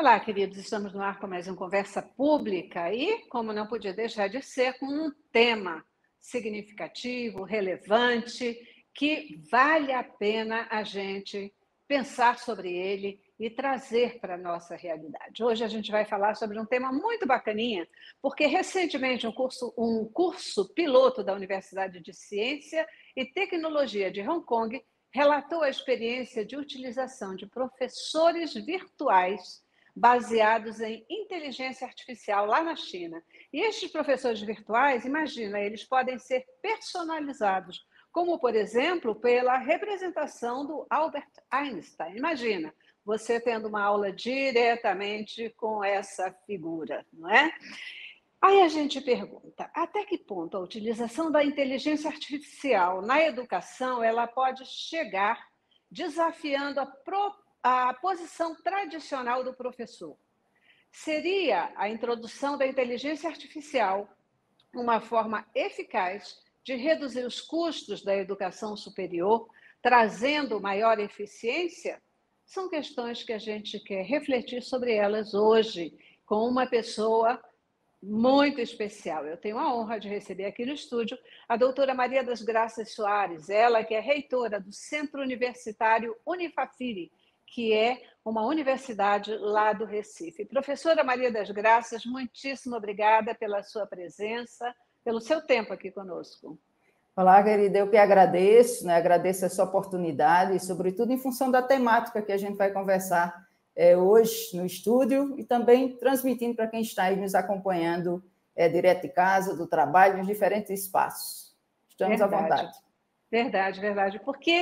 Olá, queridos, estamos no ar com mais um Conversa Pública e, como não podia deixar de ser, com um tema significativo, relevante, que vale a pena a gente pensar sobre ele e trazer para a nossa realidade. Hoje a gente vai falar sobre um tema muito bacaninha, porque recentemente um curso piloto da Universidade de Ciência e Tecnologia de Hong Kong relatou a experiência de utilização de professores virtuais baseados em inteligência artificial lá na China. E estes professores virtuais, imagina, eles podem ser personalizados, como, por exemplo, pela representação do Albert Einstein. Imagina, você tendo uma aula diretamente com essa figura, não é? Aí a gente pergunta, até que ponto a utilização da inteligência artificial na educação ela pode chegar desafiando a posição tradicional do professor? Seria a introdução da inteligência artificial uma forma eficaz de reduzir os custos da educação superior, trazendo maior eficiência? São questões que a gente quer refletir sobre elas hoje, com uma pessoa muito especial. Eu tenho a honra de receber aqui no estúdio a doutora Maria das Graças Soares, ela que é reitora do Centro Universitário Unifafiri, que é uma universidade lá do Recife. Professora Maria das Graças, muitíssimo obrigada pela sua presença, pelo seu tempo aqui conosco. Olá, querida, eu que agradeço, né? Agradeço essa oportunidade, sobretudo em função da temática que a gente vai conversar hoje no estúdio e também transmitindo para quem está aí nos acompanhando direto de casa, do trabalho, nos diferentes espaços. Estamos à vontade. Verdade, verdade, porque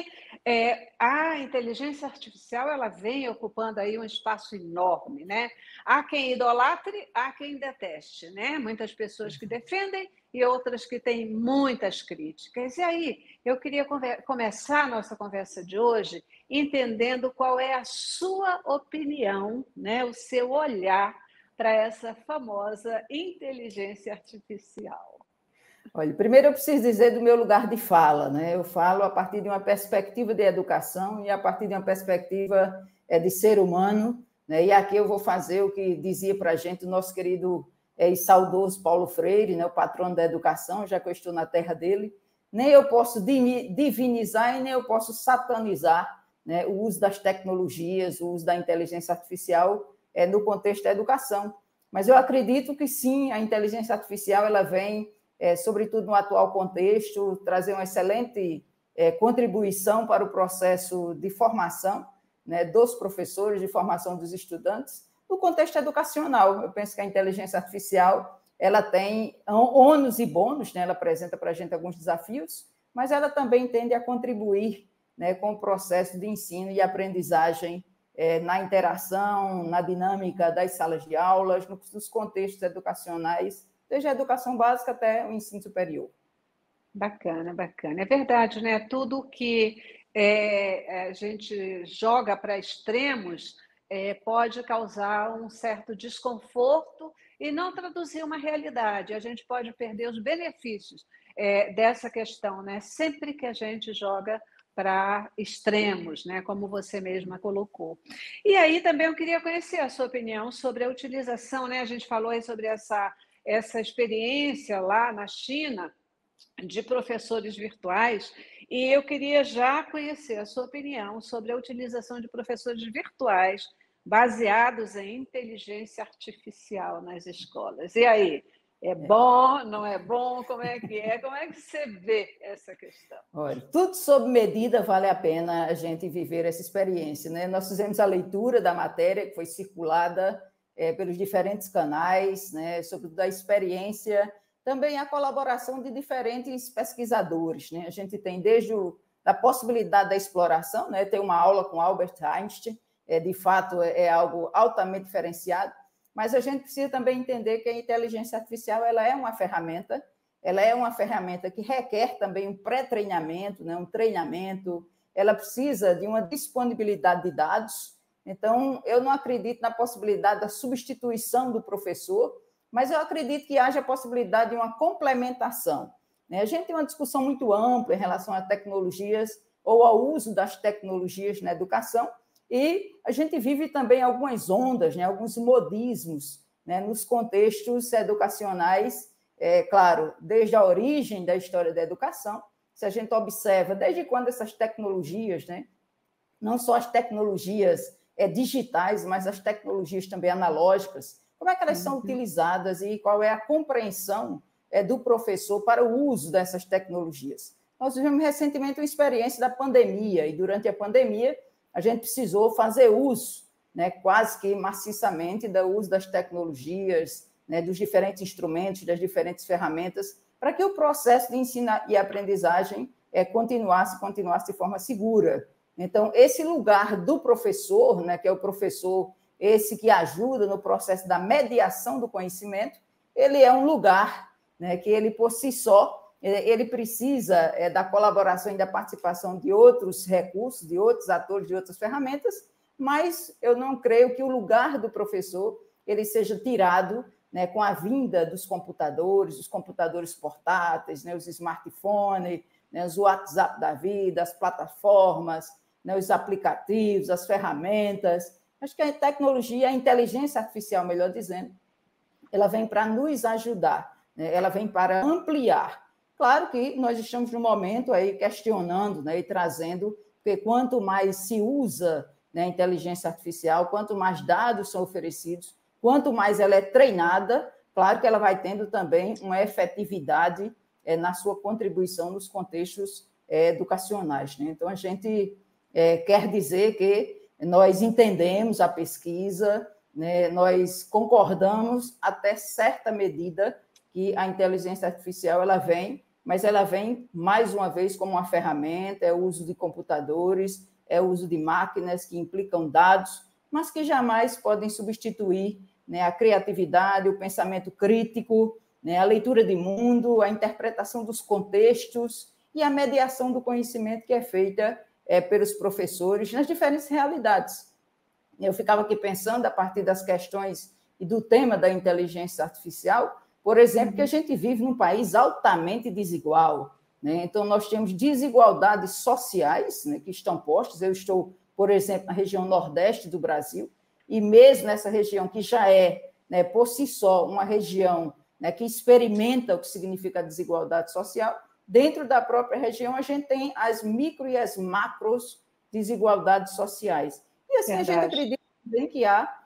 a inteligência artificial ela vem ocupando aí um espaço enorme, né? Há quem idolatre, há quem deteste, né? Muitas pessoas que defendem e outras que têm muitas críticas. E aí, eu queria começar a nossa conversa de hoje entendendo qual é a sua opinião, né? O seu olhar para essa famosa inteligência artificial. Olha, primeiro eu preciso dizer do meu lugar de fala, né? Eu falo a partir de uma perspectiva de educação e a partir de uma perspectiva de ser humano, né? E aqui eu vou fazer o que dizia para a gente o nosso querido e saudoso Paulo Freire, né? O patrono da educação, já que eu estou na terra dele. Nem eu posso divinizar e nem eu posso satanizar, né, o uso das tecnologias, o uso da inteligência artificial no contexto da educação. Mas eu acredito que sim, a inteligência artificial ela vem sobretudo no atual contexto, trazer uma excelente contribuição para o processo de formação, né, dos professores, de formação dos estudantes, no contexto educacional. Eu penso que a inteligência artificial ela tem ônus e bônus, né, ela apresenta para a gente alguns desafios, mas ela também tende a contribuir, né, com o processo de ensino e aprendizagem na interação, na dinâmica das salas de aulas, nos contextos educacionais, desde a educação básica até o ensino superior. Bacana, bacana. É verdade, né? Tudo que a gente joga para extremos pode causar um certo desconforto e não traduzir uma realidade. A gente pode perder os benefícios dessa questão, né? Sempre que a gente joga para extremos, né? Como você mesma colocou. E aí também eu queria conhecer a sua opinião sobre a utilização, né? A gente falou aí sobre essa experiência lá na China de professores virtuais, e eu queria já conhecer a sua opinião sobre a utilização de professores virtuais baseados em inteligência artificial nas escolas. E aí, é bom, não é bom? Como é que é? Como é que você vê essa questão? Olha, tudo sob medida vale a pena a gente viver essa experiência, né? Nós fizemos a leitura da matéria que foi circulada pelos diferentes canais, né, sobretudo da experiência, também a colaboração de diferentes pesquisadores, né? A gente tem desde a possibilidade da exploração, né? Tem uma aula com Albert Einstein, de fato é algo altamente diferenciado, mas a gente precisa também entender que a inteligência artificial ela é uma ferramenta que requer também um pré-treinamento, né? Um treinamento, ela precisa de uma disponibilidade de dados. Então, eu não acredito na possibilidade da substituição do professor, mas eu acredito que haja a possibilidade de uma complementação. A gente tem uma discussão muito ampla em relação a tecnologias ou ao uso das tecnologias na educação, E a gente vive também algumas ondas, né, alguns modismos, né, nos contextos educacionais, claro, desde a origem da história da educação, se a gente observa desde quando essas tecnologias, né, não só as tecnologias digitais, mas as tecnologias também analógicas, como é que elas são utilizadas e qual é a compreensão do professor para o uso dessas tecnologias. Nós tivemos recentemente uma experiência da pandemia, e durante a pandemia a gente precisou fazer uso, né, quase que maciçamente, do uso das tecnologias, né, dos diferentes instrumentos, das diferentes ferramentas, para que o processo de ensino e aprendizagem continuasse de forma segura. Então, esse lugar do professor, né, que é o professor, esse que ajuda no processo da mediação do conhecimento, ele é um lugar, né, que ele, por si só, ele precisa da colaboração e da participação de outros recursos, de outros atores, de outras ferramentas, mas eu não creio que o lugar do professor ele seja tirado, né, com a vinda dos computadores portáteis, né, os smartphones, né, os WhatsApp da vida, as plataformas, né, os aplicativos, as ferramentas. Acho que a tecnologia, a inteligência artificial, melhor dizendo, ela vem para nos ajudar, né, ela vem para ampliar. Claro que nós estamos no momento aí questionando, né, e trazendo, porque quanto mais se usa, né, a inteligência artificial, quanto mais dados são oferecidos, quanto mais ela é treinada, claro que ela vai tendo também uma efetividade na sua contribuição nos contextos educacionais, né? Então, a gente quer dizer que nós entendemos a pesquisa, né, nós concordamos até certa medida que a inteligência artificial ela vem, mas ela vem, mais uma vez, como uma ferramenta, é o uso de computadores, é o uso de máquinas que implicam dados, mas que jamais podem substituir, né, a criatividade, o pensamento crítico, né, a leitura de mundo, a interpretação dos contextos e a mediação do conhecimento que é feita pelos professores nas diferentes realidades. Eu ficava aqui pensando, a partir das questões e do tema da inteligência artificial, por exemplo, que a gente vive num país altamente desigual, né? Então, nós temos desigualdades sociais, né, que estão postas. Eu estou, por exemplo, na região nordeste do Brasil, e mesmo nessa região que já é, né, por si só, uma região, né, que experimenta o que significa a desigualdade social, dentro da própria região a gente tem as micro e as macros desigualdades sociais. E assim Verdade. A gente acredita também que há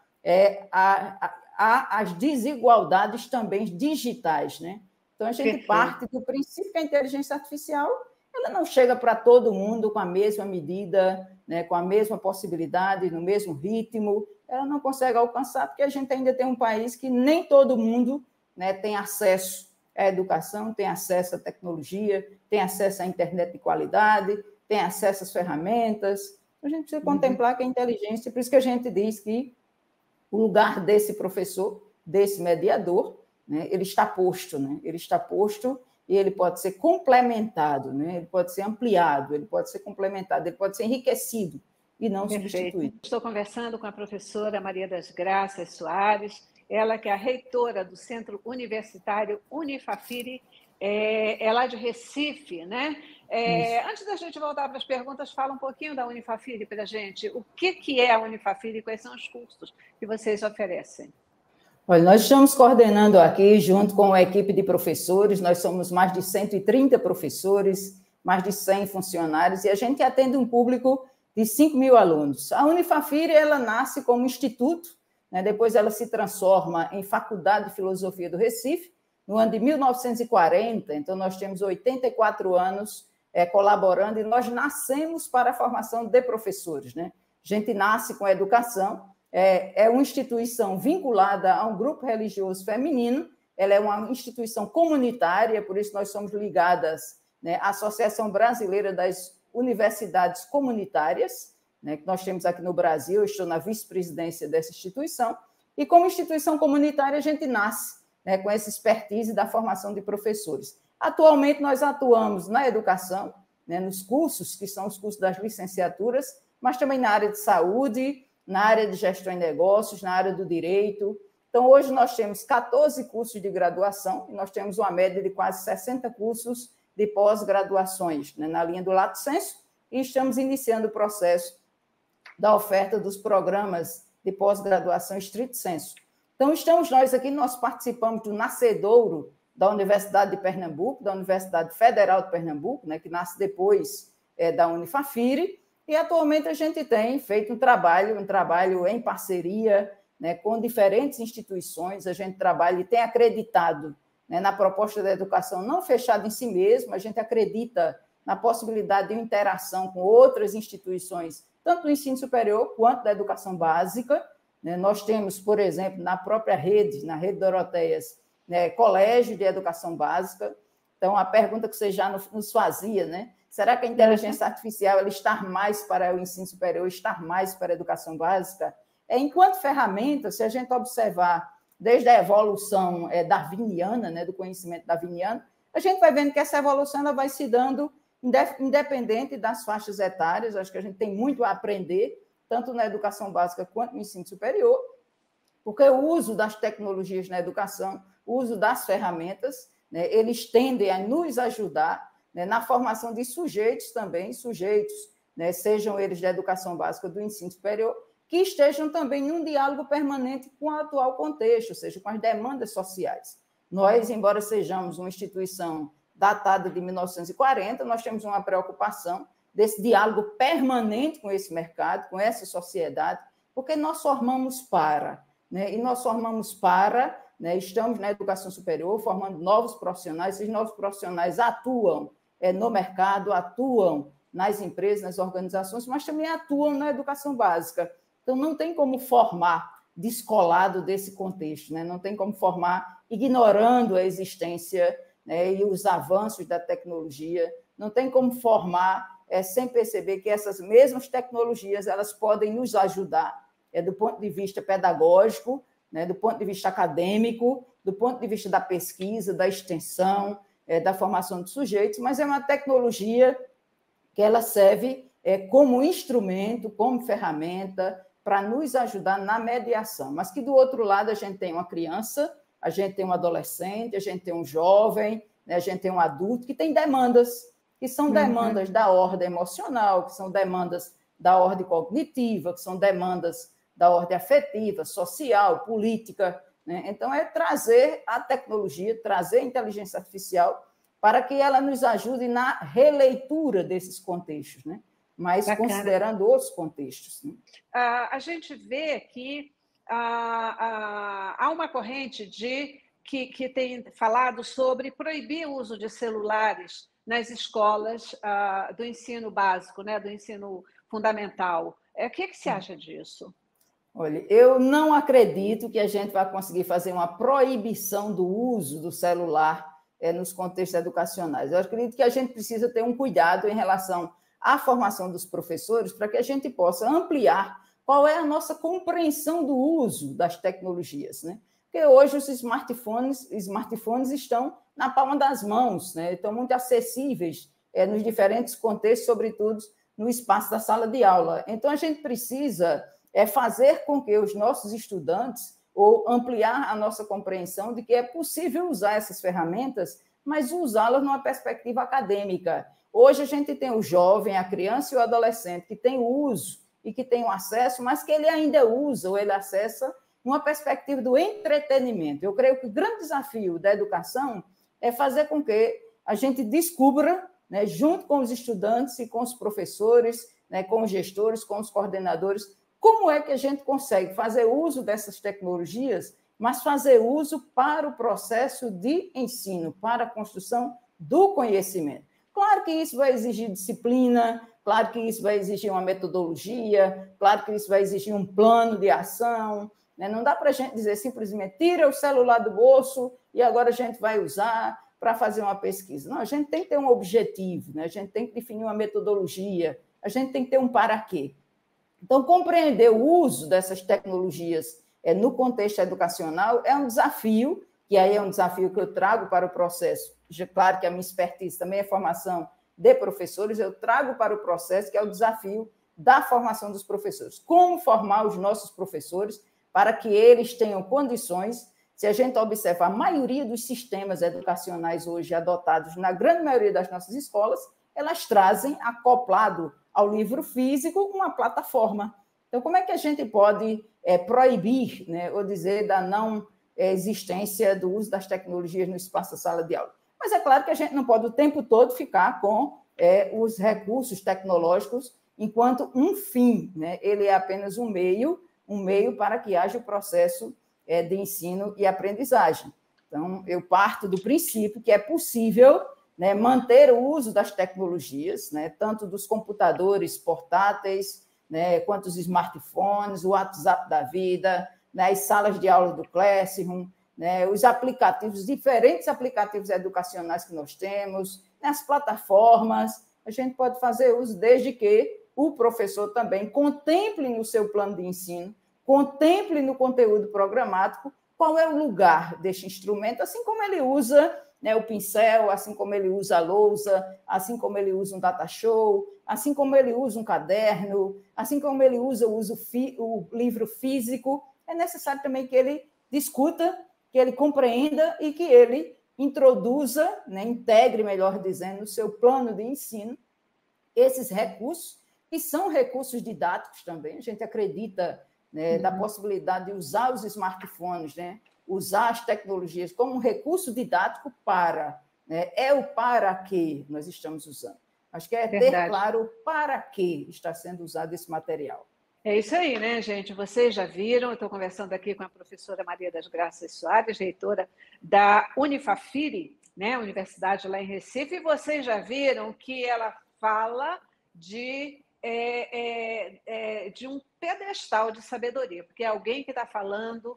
as desigualdades também digitais, né? Então, a gente parte do princípio que a inteligência artificial ela não chega para todo mundo com a mesma medida, né, com a mesma possibilidade, no mesmo ritmo, ela não consegue alcançar, porque a gente ainda tem um país que nem todo mundo, né, tem acesso à educação, tem acesso à tecnologia, tem acesso à internet de qualidade, tem acesso às ferramentas. A gente precisa contemplar que a inteligência, por isso que a gente diz que o lugar desse professor, desse mediador, né, ele está posto, né? Ele está posto e ele pode ser complementado, né? Ele pode ser ampliado, ele pode ser complementado, ele pode ser enriquecido e não substituído. Estou conversando com a professora Maria das Graças Soares, ela que é a reitora do Centro Universitário Unifafiri, é lá de Recife, né? Antes da gente voltar para as perguntas, fala um pouquinho da Unifafiri para a gente. O que é a Unifafiri e quais são os cursos que vocês oferecem? Olha, nós estamos coordenando aqui, junto com a equipe de professores, nós somos mais de 130 professores, mais de 100 funcionários, e a gente atende um público de 5.000 alunos. A Unifafiri, ela nasce como instituto, né? Depois ela se transforma em Faculdade de Filosofia do Recife, no ano de 1940, então nós temos 84 anos colaborando, e nós nascemos para a formação de professores, né? A gente nasce com a educação, é uma instituição vinculada a um grupo religioso feminino, ela é uma instituição comunitária, por isso nós somos ligadas, né, à Associação Brasileira das Universidades Comunitárias, né, que nós temos aqui no Brasil, eu estou na vice-presidência dessa instituição, e como instituição comunitária a gente nasce, né, com essa expertise da formação de professores. Atualmente nós atuamos na educação, né, nos cursos, que são os cursos das licenciaturas, mas também na área de saúde, na área de gestão em negócios, na área do direito. Então, hoje nós temos 14 cursos de graduação e nós temos uma média de quase 60 cursos de pós-graduações, né, na linha do lato sensu, e estamos iniciando o processo da oferta dos programas de pós-graduação estrito sensu. Então, estamos nós aqui, nós participamos do nascedouro da Universidade de Pernambuco, da Universidade Federal de Pernambuco, né, que nasce depois da Unifafiri, e atualmente a gente tem feito um trabalho em parceria, né, com diferentes instituições, a gente trabalha e tem acreditado, né, na proposta da educação não fechada em si mesma, a gente acredita na possibilidade de uma interação com outras instituições, tanto do ensino superior quanto da educação básica. Né? Nós temos, por exemplo, na própria rede, na rede Doroteias, né, colégio de educação básica. Então, a pergunta que você já nos fazia, né? Será que a inteligência artificial ela está mais para o ensino superior, está mais para a educação básica? Enquanto ferramenta, se a gente observar desde a evolução darwiniana, né, do conhecimento darwiniano, a gente vai vendo que essa evolução ela vai se dando independente das faixas etárias. Acho que a gente tem muito a aprender, tanto na educação básica quanto no ensino superior, porque o uso das tecnologias na educação, o uso das ferramentas, né, eles tendem a nos ajudar, né, na formação de sujeitos também, né, sejam eles da educação básica ou do ensino superior, que estejam também em um diálogo permanente com o atual contexto, ou seja, com as demandas sociais. Nós, embora sejamos uma instituição datada de 1940, nós temos uma preocupação desse diálogo permanente com esse mercado, com essa sociedade, porque nós formamos para, né? E nós formamos para, né? Estamos na educação superior formando novos profissionais, esses novos profissionais atuam no mercado, atuam nas empresas, nas organizações, mas também atuam na educação básica. Então, não tem como formar descolado desse contexto, né? Não tem como formar ignorando a existência, né, e os avanços da tecnologia, não tem como formar sem perceber que essas mesmas tecnologias elas podem nos ajudar do ponto de vista pedagógico, né, do ponto de vista acadêmico, do ponto de vista da pesquisa, da extensão, da formação de sujeitos, mas é uma tecnologia que ela serve como instrumento, como ferramenta para nos ajudar na mediação, mas que do outro lado a gente tem uma criança, a gente tem um adolescente, a gente tem um jovem, né, a gente tem um adulto que tem demandas, que são demandas da ordem emocional, que são demandas da ordem cognitiva, que são demandas da ordem afetiva, social, política. Né? Então, é trazer a tecnologia, trazer a inteligência artificial para que ela nos ajude na releitura desses contextos, né? Mas bacana, considerando outros contextos. Né? A gente vê que há uma corrente que tem falado sobre proibir o uso de celulares nas escolas do ensino básico, né, do ensino fundamental. O que você acha disso? Olha, eu não acredito que a gente vai conseguir fazer uma proibição do uso do celular nos contextos educacionais. Eu acredito que a gente precisa ter um cuidado em relação à formação dos professores para que a gente possa ampliar qual é a nossa compreensão do uso das tecnologias, né? Porque hoje os smartphones estão na palma das mãos, né? Estão muito acessíveis nos diferentes contextos, sobretudo no espaço da sala de aula. Então, a gente precisa fazer com que os nossos estudantes, ou ampliar a nossa compreensão de que é possível usar essas ferramentas, mas usá-las numa perspectiva acadêmica. Hoje, a gente tem o jovem, a criança e o adolescente que tem o uso e que tem o acesso, mas que ele ainda usa ou ele acessa numa perspectiva do entretenimento. Eu creio que o grande desafio da educação é fazer com que a gente descubra, né, junto com os estudantes e com os professores, né, com os gestores, com os coordenadores, como é que a gente consegue fazer uso dessas tecnologias, mas fazer uso para o processo de ensino, para a construção do conhecimento. Claro que isso vai exigir disciplina, claro que isso vai exigir uma metodologia, claro que isso vai exigir um plano de ação, né? Não dá para a gente dizer simplesmente tira o celular do bolso e agora a gente vai usar para fazer uma pesquisa. Não, a gente tem que ter um objetivo, né? A gente tem que definir uma metodologia, a gente tem que ter um para quê. Então, compreender o uso dessas tecnologias no contexto educacional é um desafio, que aí é um desafio que eu trago para o processo. Claro que a minha expertise também é formação de professores, eu trago para o processo, que é o desafio da formação dos professores. Como formar os nossos professores para que eles tenham condições. Se a gente observar a maioria dos sistemas educacionais hoje adotados na grande maioria das nossas escolas, elas trazem, acoplado ao livro físico, uma plataforma. Então, como é que a gente pode proibir, né, ou dizer da não existência do uso das tecnologias no espaço da sala de aula? Mas é claro que a gente não pode o tempo todo ficar com os recursos tecnológicos enquanto um fim, né? Ele é apenas um meio para que haja o processo de ensino e aprendizagem. Então, eu parto do princípio que é possível, né, manter o uso das tecnologias, né, tanto dos computadores portáteis, né, quanto os smartphones, o WhatsApp da vida, né, as salas de aula do Classroom, né, os aplicativos, diferentes aplicativos educacionais que nós temos, né, as plataformas, a gente pode fazer uso desde que o professor também contemple no seu plano de ensino, contemple no conteúdo programático qual é o lugar deste instrumento, assim como ele usa, né, o pincel, assim como ele usa a lousa, assim como ele usa um data show, assim como ele usa um caderno, assim como ele usa o livro físico. É necessário também que ele discuta, que ele compreenda e que ele introduza, né, integre, melhor dizendo, no seu plano de ensino esses recursos, que são recursos didáticos também. A gente acredita, né, da possibilidade de usar os smartphones, né, usar as tecnologias como um recurso didático para, né, é o para que nós estamos usando. Acho que é ter claro para que está sendo usado esse material. É isso aí, né, gente? Vocês já viram, eu estou conversando aqui com a professora Maria das Graças Soares, reitora da Unifafiri, né, Universidade lá em Recife, e vocês já viram que ela fala de um pedestal de sabedoria, porque é alguém que está falando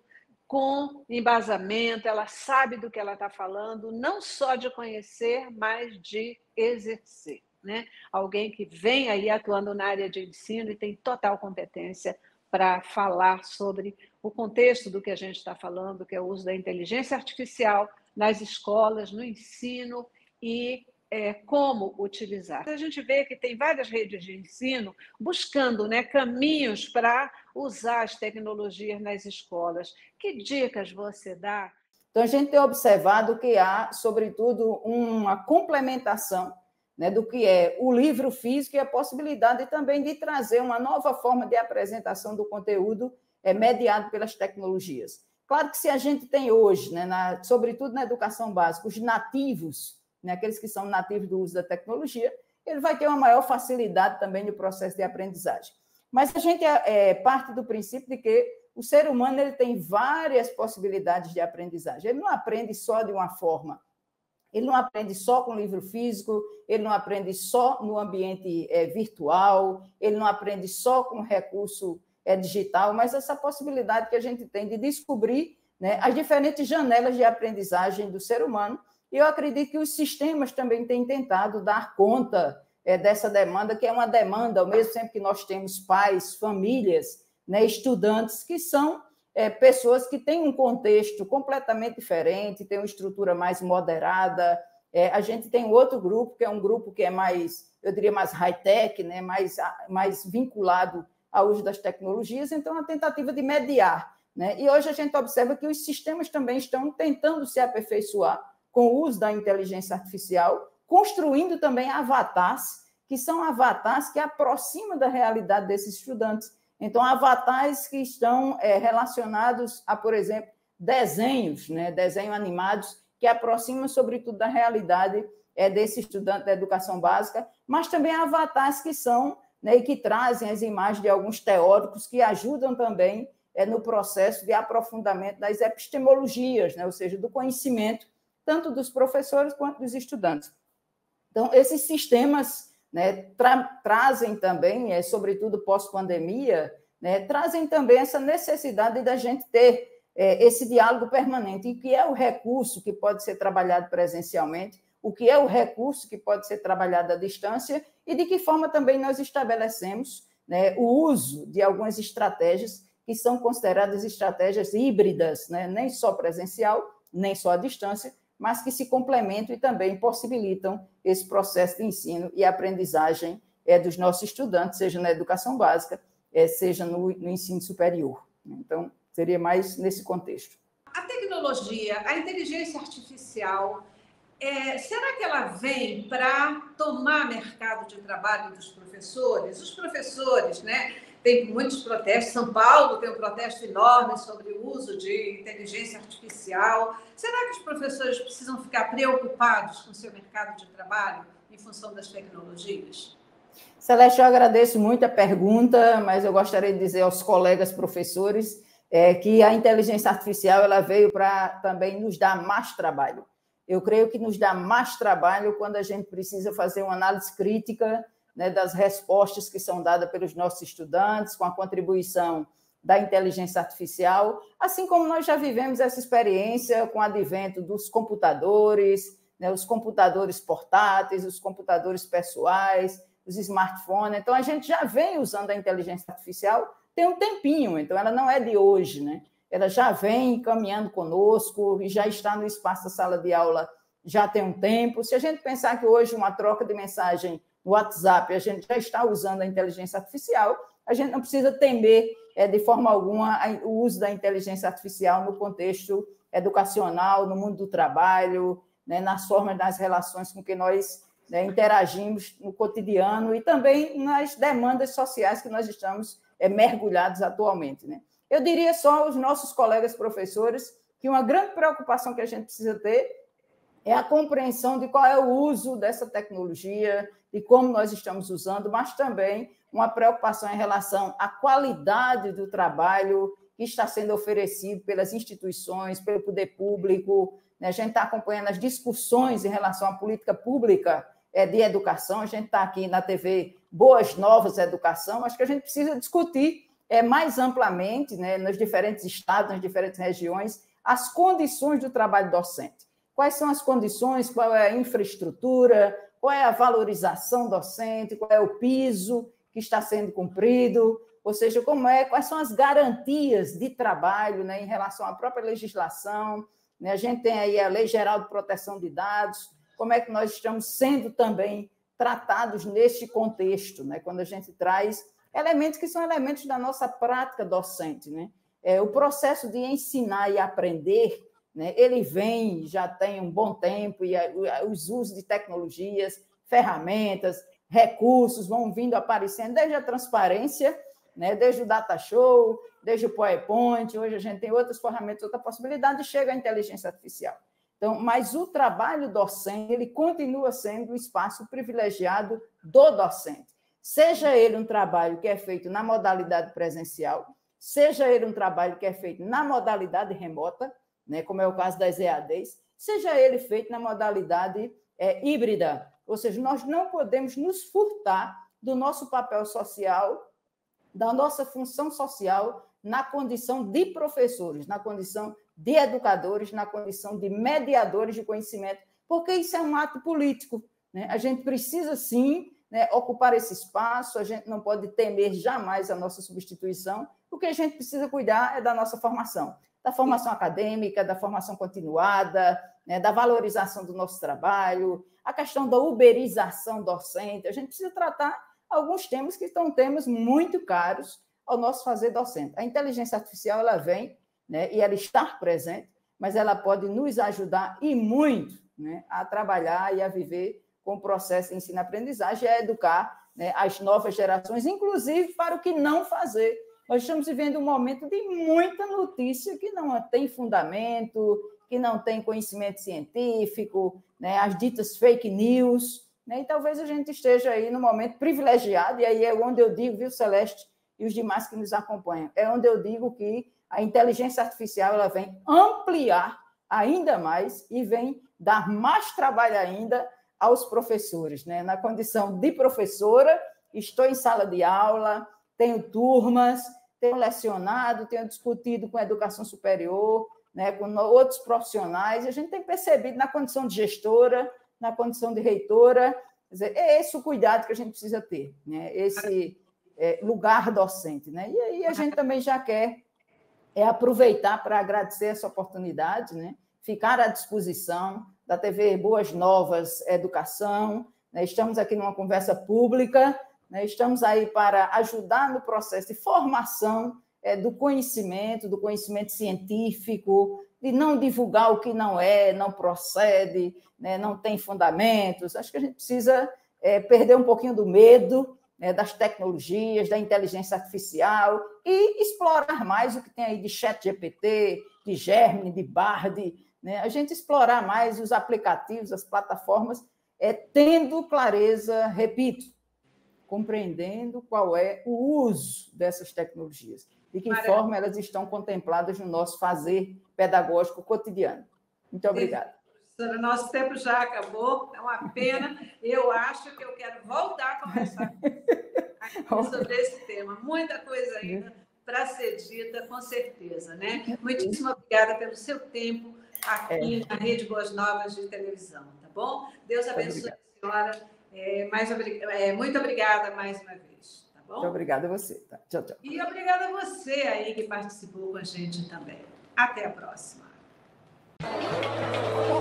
com embasamento, ela sabe do que ela está falando, não só de conhecer, mas de exercer. Né? Alguém que vem aí atuando na área de ensino e tem total competência para falar sobre o contexto do que a gente está falando, que é o uso da inteligência artificial nas escolas, no ensino e como utilizar. A gente vê que tem várias redes de ensino buscando, né, caminhos para usar as tecnologias nas escolas. Que dicas você dá? Então, a gente tem observado que há, sobretudo, uma complementação, né, do que é o livro físico e a possibilidade também de trazer uma nova forma de apresentação do conteúdo mediado pelas tecnologias. Claro que se a gente tem hoje, né, sobretudo na educação básica, os nativos, né, aqueles que são nativos do uso da tecnologia, ele vai ter uma maior facilidade também no processo de aprendizagem. Mas a gente parte do princípio de que o ser humano ele tem várias possibilidades de aprendizagem. Ele não aprende só de uma forma. Ele não aprende só com livro físico, ele não aprende só no ambiente virtual, ele não aprende só com recurso digital, mas essa possibilidade que a gente tem de descobrir, né, as diferentes janelas de aprendizagem do ser humano. E eu acredito que os sistemas também têm tentado dar conta dessa demanda, que é uma demanda, ao mesmo tempo que nós temos pais, famílias, né, estudantes, que são pessoas que têm um contexto completamente diferente, têm uma estrutura mais moderada. A gente tem outro grupo, que é um grupo que é mais, eu diria, mais high-tech, né, mais vinculado ao uso das tecnologias, então, a tentativa de mediar. Né? E hoje a gente observa que os sistemas também estão tentando se aperfeiçoar com o uso da inteligência artificial, construindo também avatares, que são avatares que aproximam da realidade desses estudantes. Então, avatares que estão relacionados a, por exemplo, desenhos, né, desenhos animados, que aproximam, sobretudo, da realidade desse estudante da educação básica, mas também avatares que são, né, e que trazem as imagens de alguns teóricos que ajudam também no processo de aprofundamento das epistemologias, né, ou seja, do conhecimento, tanto dos professores quanto dos estudantes. Então, esses sistemas, né, trazem também, sobretudo pós-pandemia, né, trazem também essa necessidade da gente ter esse diálogo permanente, e que é o recurso que pode ser trabalhado presencialmente, o que é o recurso que pode ser trabalhado à distância, e de que forma também nós estabelecemos, né, o uso de algumas estratégias que são consideradas estratégias híbridas, né, nem só presencial, nem só à distância, mas que se complementam e também possibilitam esse processo de ensino e aprendizagem dos nossos estudantes, seja na educação básica, seja no ensino superior. Então, seria mais nesse contexto. A tecnologia, a inteligência artificial, será que ela vem para tomar mercado de trabalho dos professores? Os professores, né, tem muitos protestos. São Paulo tem um protesto enorme sobre o uso de inteligência artificial. Será que os professores precisam ficar preocupados com o seu mercado de trabalho em função das tecnologias? Celeste, eu agradeço muito a pergunta, mas eu gostaria de dizer aos colegas professores que a inteligência artificial ela veio para também nos dar mais trabalho. Eu creio que nos dá mais trabalho quando a gente precisa fazer uma análise crítica, né, das respostas que são dadas pelos nossos estudantes, com a contribuição da inteligência artificial, assim como nós já vivemos essa experiência com o advento dos computadores, né, os computadores portáteis, os computadores pessoais, os smartphones. Então, a gente já vem usando a inteligência artificial tem um tempinho, então ela não é de hoje, né? Ela já vem caminhando conosco e já está no espaço da sala de aula já tem um tempo. Se a gente pensar que hoje uma troca de mensagem no WhatsApp, a gente já está usando a inteligência artificial, a gente não precisa temer de forma alguma o uso da inteligência artificial no contexto educacional, no mundo do trabalho, né, nas formas das relações com que nós interagimos no cotidiano e também nas demandas sociais que nós estamos mergulhados atualmente, né? Eu diria só aos nossos colegas professores que uma grande preocupação que a gente precisa ter é a compreensão de qual é o uso dessa tecnologia e como nós estamos usando, mas também uma preocupação em relação à qualidade do trabalho que está sendo oferecido pelas instituições, pelo poder público. A gente está acompanhando as discussões em relação à política pública de educação, a gente está aqui na TV Boas Novas Educação, acho que a gente precisa discutir mais amplamente, né, nos diferentes estados, nas diferentes regiões, as condições do trabalho docente. Quais são as condições, qual é a infraestrutura, qual é a valorização docente, qual é o piso que está sendo cumprido, ou seja, quais são as garantias de trabalho, né, em relação à própria legislação, né? A gente tem aí a Lei Geral de Proteção de Dados, como é que nós estamos sendo também tratados neste contexto, né? Quando a gente traz elementos que são elementos da nossa prática docente, né? O processo de ensinar e aprender, né, ele vem, já tem um bom tempo, e os usos de tecnologias, ferramentas, recursos vão vindo aparecendo, desde a transparência, né, desde o data show, desde o PowerPoint, hoje a gente tem outras ferramentas, outra possibilidade, e chega a inteligência artificial. Então, mas o trabalho docente, ele continua sendo o espaço privilegiado do docente. Seja ele um trabalho que é feito na modalidade presencial, seja ele um trabalho que é feito na modalidade remota, né, como é o caso das EADs, seja ele feito na modalidade híbrida. Ou seja, nós não podemos nos furtar do nosso papel social, da nossa função social na condição de professores, na condição de educadores, na condição de mediadores de conhecimento, porque isso é um ato político, né? A gente precisa, sim, né, ocupar esse espaço, a gente não pode temer jamais a nossa substituição, o que a gente precisa cuidar é da nossa formação, da formação acadêmica, da formação continuada, né, da valorização do nosso trabalho, a questão da uberização docente. A gente precisa tratar alguns temas que são temas muito caros ao nosso fazer docente. A inteligência artificial ela vem, né, e ela está presente, mas ela pode nos ajudar e muito, né, a trabalhar e a viver com o processo de ensino-aprendizagem e a educar, né, as novas gerações, inclusive para o que não fazer. Nós estamos vivendo um momento de muita notícia que não tem fundamento, que não tem conhecimento científico, né, as ditas fake news, né, e talvez a gente esteja aí num momento privilegiado, e aí é onde eu digo, viu, Celeste, e os demais que nos acompanham, é onde eu digo que a inteligência artificial ela vem ampliar ainda mais e vem dar mais trabalho ainda aos professores, né? Na condição de professora, estou em sala de aula, tenho turmas, tenho lecionado, tenho discutido com a educação superior, né, com outros profissionais, e a gente tem percebido na condição de gestora, na condição de reitora, quer dizer, é esse o cuidado que a gente precisa ter, né? Esse lugar docente, né? E aí a gente também já quer aproveitar para agradecer essa oportunidade, né? Ficar à disposição da TV Boas Novas Educação, né? Estamos aqui numa conversa pública, né? Estamos aí para ajudar no processo de formação do conhecimento científico, de não divulgar o que não não procede, né? Não tem fundamentos. Acho que a gente precisa perder um pouquinho do medo, né, das tecnologias, da inteligência artificial, e explorar mais o que tem aí de ChatGPT, de Gemini, de Bard, né? A gente explorar mais os aplicativos, as plataformas, tendo clareza, repito, compreendendo qual é o uso dessas tecnologias, de que forma elas estão contempladas no nosso fazer pedagógico cotidiano. Muito obrigada. Professora, nosso tempo já acabou, é uma pena. Eu acho que eu quero voltar a conversar sobre esse tema. Muita coisa ainda para ser dita, com certeza, né? Muitíssimo obrigada pelo seu tempo aqui na Rede Boas Novas de televisão, tá bom? Deus abençoe a senhora. Muito obrigada mais uma vez, tá bom? Muito obrigada a você. Tá? Tchau, tchau. E obrigada a você aí que participou com a gente também. Até a próxima.